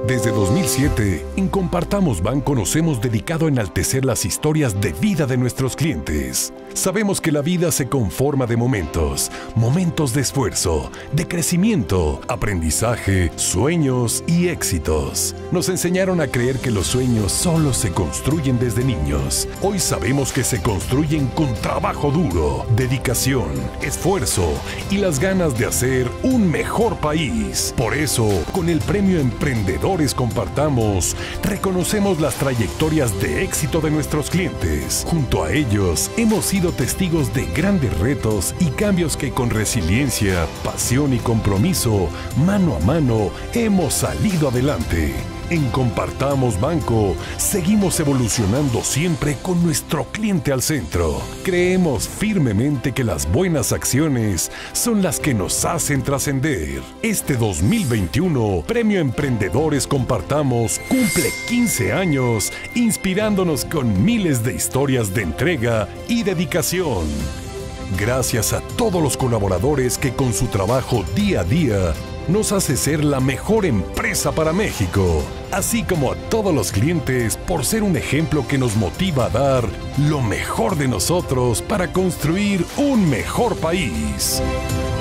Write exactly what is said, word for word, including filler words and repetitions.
Desde dos mil siete, en Compartamos Banco nos hemos dedicado a enaltecer las historias de vida de nuestros clientes. Sabemos que la vida se conforma de momentos, momentos de esfuerzo, de crecimiento, aprendizaje, sueños y éxitos. Nos enseñaron a creer que los sueños solo se construyen desde niños. Hoy sabemos que se construyen con trabajo duro, dedicación, esfuerzo y las ganas de hacer un mejor país. Por eso, con el Premio Emprendedores Compartamos, reconocemos las trayectorias de éxito de nuestros clientes. Junto a ellos, hemos sido testigos de grandes retos y cambios que con resiliencia, pasión y compromiso, mano a mano, hemos salido adelante. En Compartamos Banco, seguimos evolucionando siempre con nuestro cliente al centro. Creemos firmemente que las buenas acciones son las que nos hacen trascender. Este dos mil veintiuno, Premio Emprendedores Compartamos cumple quince años, inspirándonos con miles de historias de entrega y dedicación. Gracias a todos los colaboradores que con su trabajo día a día nos hace ser la mejor empresa para México, así como a todos los clientes por ser un ejemplo que nos motiva a dar lo mejor de nosotros para construir un mejor país.